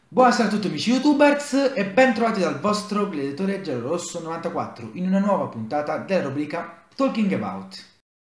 Buonasera a tutti amici youtubers e ben trovati dal vostro gladiatore giallorosso 94 in una nuova puntata della rubrica Talking About.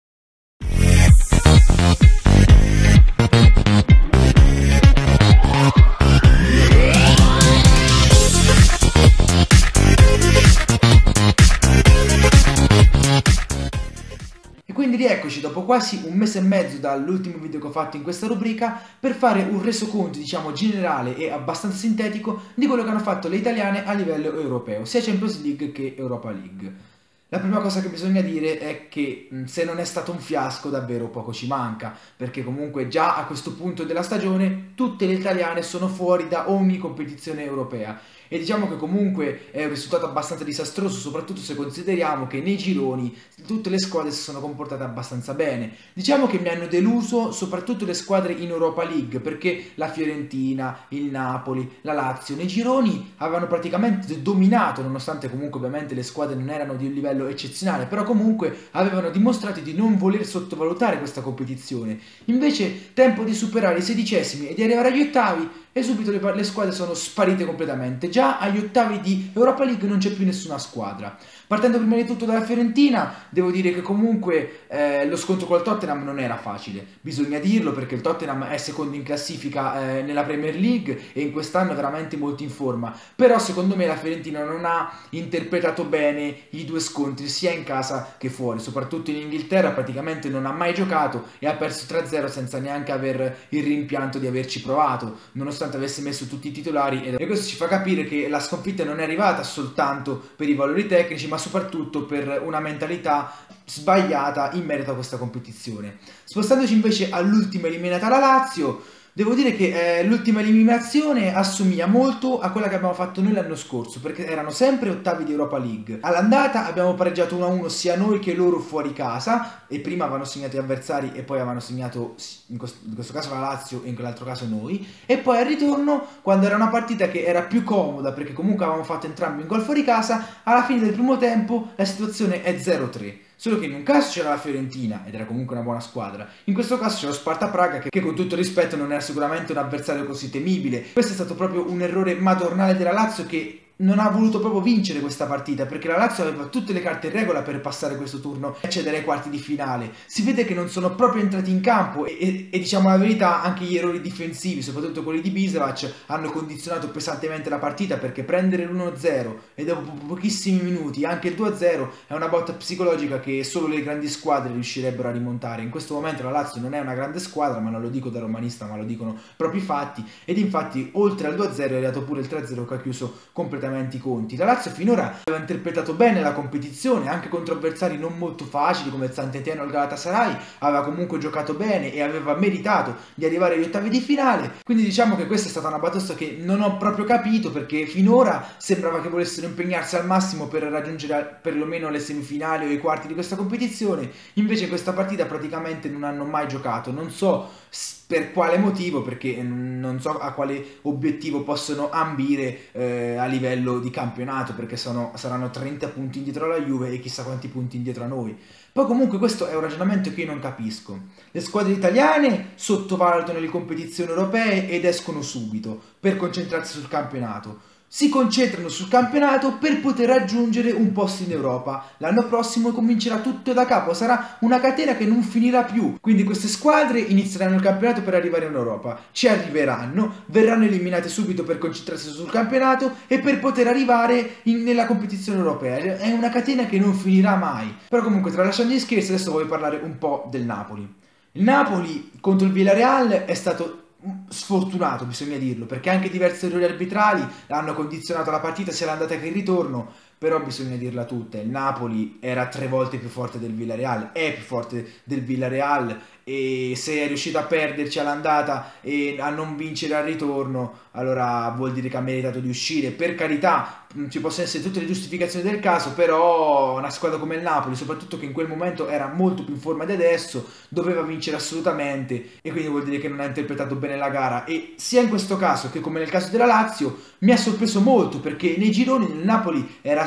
E quindi rieccoci dopo quasi un mese e mezzo dall'ultimo video che ho fatto in questa rubrica per fare un resoconto generale e abbastanza sintetico di quello che hanno fatto le italiane a livello europeo, sia Champions League che Europa League. La prima cosa che bisogna dire è che se non è stato un fiasco davvero poco ci manca, perché comunque già a questo punto della stagione tutte le italiane sono fuori da ogni competizione europea e diciamo che comunque è un risultato abbastanza disastroso, soprattutto se consideriamo che nei gironi tutte le squadre si sono comportate abbastanza bene. Diciamo che mi hanno deluso soprattutto le squadre in Europa League, perché la Fiorentina, il Napoli, la Lazio nei gironi avevano praticamente dominato, nonostante comunque ovviamente le squadre non erano di un livello eccezionale, però comunque avevano dimostrato di non voler sottovalutare questa competizione. Invece tempo di superare i sedicesimi e di arrivare agli ottavi e subito le squadre sono sparite completamente. Già agli ottavi di Europa League non c'è più nessuna squadra. Partendo prima di tutto dalla Fiorentina, devo dire che comunque lo scontro col Tottenham non era facile, bisogna dirlo, perché il Tottenham è secondo in classifica nella Premier League e in quest'anno è veramente molto in forma, però secondo me la Fiorentina non ha interpretato bene i due scontri sia in casa che fuori, soprattutto in Inghilterra praticamente non ha mai giocato e ha perso 3-0 senza neanche aver il rimpianto di averci provato, nonostante avesse messo tutti i titolari, e questo ci fa capire che la sconfitta non è arrivata soltanto per i valori tecnici, ma soprattutto per una mentalità sbagliata in merito a questa competizione. Spostandoci invece all'ultima eliminata la Lazio, devo dire che l'ultima eliminazione assomiglia molto a quella che abbiamo fatto noi l'anno scorso, perché erano sempre ottavi di Europa League. All'andata abbiamo pareggiato 1-1 sia noi che loro fuori casa, e prima avevano segnato gli avversari e poi avevano segnato in questo caso la Lazio e in quell'altro caso noi, e poi al ritorno, quando era una partita che era più comoda perché comunque avevamo fatto entrambi un gol fuori casa, alla fine del primo tempo la situazione è 0-3. Solo che in un caso c'era la Fiorentina ed era comunque una buona squadra, in questo caso c'era lo Sparta Praga che con tutto rispetto non era sicuramente un avversario così temibile. Questo è stato proprio un errore madornale della Lazio, che non ha voluto proprio vincere questa partita, perché la Lazio aveva tutte le carte in regola per passare questo turno e accedere ai quarti di finale. Si vede che non sono proprio entrati in campo e diciamo la verità, anche gli errori difensivi, soprattutto quelli di Bisevac, hanno condizionato pesantemente la partita, perché prendere l'1-0 e dopo pochissimi minuti anche il 2-0 è una botta psicologica che solo le grandi squadre riuscirebbero a rimontare. In questo momento la Lazio non è una grande squadra, ma non lo dico da romanista, ma lo dicono proprio i fatti, ed infatti oltre al 2-0 è arrivato pure il 3-0 che ha chiuso completamente i conti. La Lazio finora aveva interpretato bene la competizione, anche contro avversari non molto facili come il Saint-Étienne o il Galatasaray, aveva comunque giocato bene e aveva meritato di arrivare agli ottavi di finale, quindi diciamo che questa è stata una batosta che non ho proprio capito, perché finora sembrava che volessero impegnarsi al massimo per raggiungere perlomeno le semifinali o i quarti di questa competizione, invece in questa partita praticamente non hanno mai giocato, non so per quale motivo, perché non so a quale obiettivo possono ambire a livello di campionato, perché saranno 30 punti indietro alla Juve e chissà quanti punti indietro a noi. Poi comunque questo è un ragionamento che io non capisco. Le squadre italiane sottovalutano le competizioni europee ed escono subito per concentrarsi sul campionato. Si concentrano sul campionato per poter raggiungere un posto in Europa. L'anno prossimo comincerà tutto da capo, sarà una catena che non finirà più. Quindi queste squadre inizieranno il campionato per arrivare in Europa, ci arriveranno, verranno eliminate subito per concentrarsi sul campionato e per poter arrivare nella competizione europea. È una catena che non finirà mai. Però comunque, tralasciando gli scherzi, adesso voglio parlare un po' del Napoli. Il Napoli contro il Villarreal è stato sfortunato, bisogna dirlo, perché anche diversi errori arbitrali hanno condizionato la partita sia l'andata che il ritorno, però bisogna dirla tutta, il Napoli era 3 volte più forte del Villarreal, è più forte del Villarreal, e se è riuscito a perderci all'andata e a non vincere al ritorno, allora vuol dire che ha meritato di uscire. Per carità, ci possono essere tutte le giustificazioni del caso, però una squadra come il Napoli, soprattutto che in quel momento era molto più in forma di adesso, doveva vincere assolutamente, e quindi vuol dire che non ha interpretato bene la gara. E sia in questo caso che come nel caso della Lazio mi ha sorpreso molto, perché nei gironi il Napoli era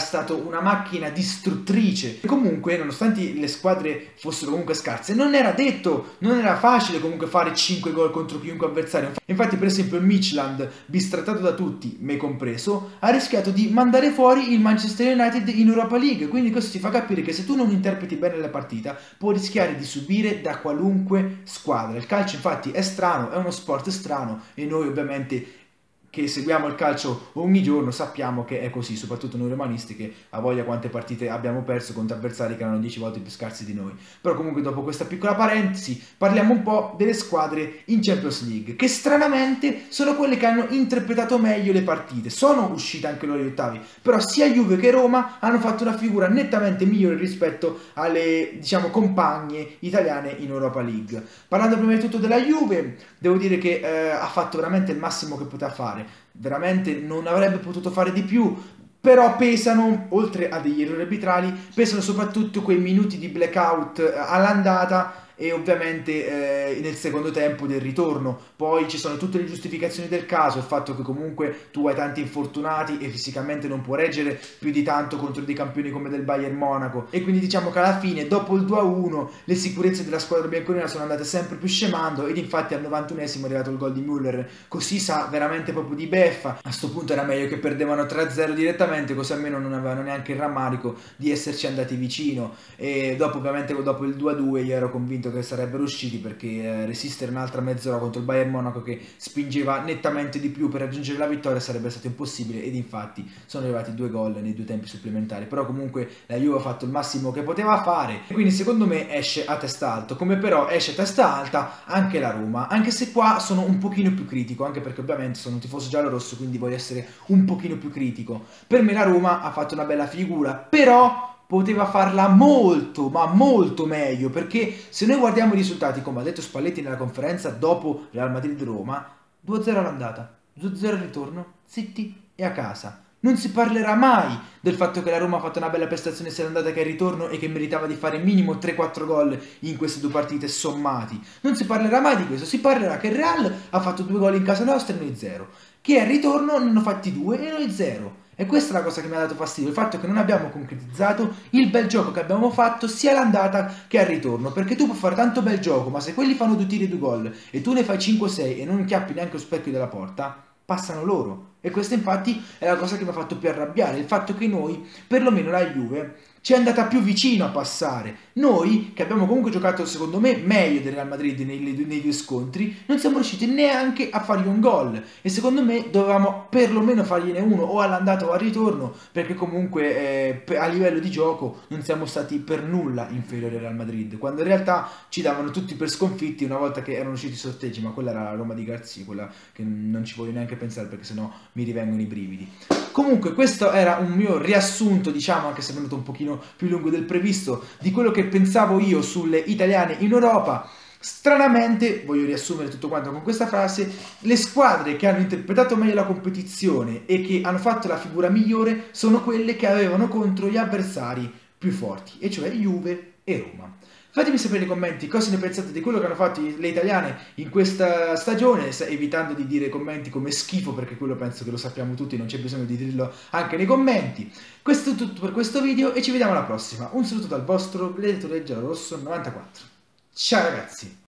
stato una macchina distruttrice. Comunque, nonostante le squadre fossero comunque scarse, non era detto, non era facile comunque fare 5 gol contro chiunque avversario. Infatti, per esempio, il Midtjylland, bistrattato da tutti, me compreso, ha rischiato di mandare fuori il Manchester United in Europa League. Quindi questo ti fa capire che se tu non interpreti bene la partita, puoi rischiare di subire da qualunque squadra. Il calcio infatti è strano, è uno sport strano, e noi ovviamente che seguiamo il calcio ogni giorno sappiamo che è così, soprattutto noi romanisti, che a voglia quante partite abbiamo perso contro avversari che erano 10 volte più scarsi di noi. Però comunque, dopo questa piccola parentesi, parliamo un po' delle squadre in Champions League, che stranamente sono quelle che hanno interpretato meglio le partite. Sono uscite anche loro agli ottavi, però sia Juve che Roma hanno fatto una figura nettamente migliore rispetto alle, diciamo, compagne italiane in Europa League. Parlando prima di tutto della Juve, devo dire che ha fatto veramente il massimo che poteva fare. Veramente non avrebbe potuto fare di più, però pesano, oltre a degli errori arbitrali, pesano soprattutto quei minuti di blackout all'andata e ovviamente nel secondo tempo del ritorno. Poi ci sono tutte le giustificazioni del caso, il fatto che comunque tu hai tanti infortunati e fisicamente non può reggere più di tanto contro dei campioni come del Bayern Monaco, e quindi diciamo che alla fine, dopo il 2-1, le sicurezze della squadra bianconera sono andate sempre più scemando, ed infatti al 91esimo è arrivato il gol di Müller, così sa veramente proprio di beffa. A sto punto era meglio che perdevano 3-0 direttamente, così almeno non avevano neanche il rammarico di esserci andati vicino. E dopo, ovviamente, dopo il 2-2 io ero convinto che sarebbero usciti, perché resistere un'altra mezz'ora contro il Bayern Monaco che spingeva nettamente di più per raggiungere la vittoria sarebbe stato impossibile, ed infatti sono arrivati 2 gol nei 2 tempi supplementari. Però comunque la Juve ha fatto il massimo che poteva fare, quindi secondo me esce a testa alta, come però esce a testa alta anche la Roma, anche se qua sono un pochino più critico, anche perché ovviamente sono un tifoso giallorosso, quindi voglio essere un pochino più critico. Per me la Roma ha fatto una bella figura, però poteva farla molto, ma molto meglio, perché se noi guardiamo i risultati, come ha detto Spalletti nella conferenza dopo Real Madrid-Roma, 2-0 all'andata, 2-0 al ritorno, zitti e a casa. Non si parlerà mai del fatto che la Roma ha fatto una bella prestazione sia all'andata che al ritorno e che meritava di fare minimo 3-4 gol in queste 2 partite sommati. Non si parlerà mai di questo, si parlerà che il Real ha fatto 2 gol in casa nostra e noi 0, che al ritorno ne hanno fatti 2 e noi 0. E questa è la cosa che mi ha dato fastidio, il fatto che non abbiamo concretizzato il bel gioco che abbiamo fatto sia all'andata che al ritorno, perché tu puoi fare tanto bel gioco, ma se quelli fanno 2 tiri e 2 gol e tu ne fai 5-6 e non chiappi neanche lo specchio della porta, passano loro. E questa infatti è la cosa che mi ha fatto più arrabbiare, il fatto che noi, perlomeno la Juve, ci è andata più vicino a passare. Noi, che abbiamo comunque giocato secondo me meglio del Real Madrid nei 2 scontri, non siamo riusciti neanche a fargli un gol, e secondo me dovevamo perlomeno fargliene uno o all'andata o al ritorno, perché comunque a livello di gioco non siamo stati per nulla inferiori al Real Madrid, quando in realtà ci davano tutti per sconfitti una volta che erano usciti i sorteggi. Ma quella era la Roma di Garzia, quella che non ci voglio neanche pensare, perché sennò mi rivengono i brividi. Comunque questo era un mio riassunto, diciamo, anche se è venuto un pochino più lungo del previsto, di quello che pensavo io sulle italiane in Europa. Stranamente, voglio riassumere tutto quanto con questa frase, le squadre che hanno interpretato meglio la competizione e che hanno fatto la figura migliore sono quelle che avevano contro gli avversari più forti, e cioè Juve e Roma. Fatemi sapere nei commenti cosa ne pensate di quello che hanno fatto le italiane in questa stagione, evitando di dire commenti come schifo, perché quello penso che lo sappiamo tutti, non c'è bisogno di dirlo anche nei commenti. Questo è tutto per questo video e ci vediamo alla prossima. Un saluto dal vostro gladiatore giallorosso 94. Ciao ragazzi!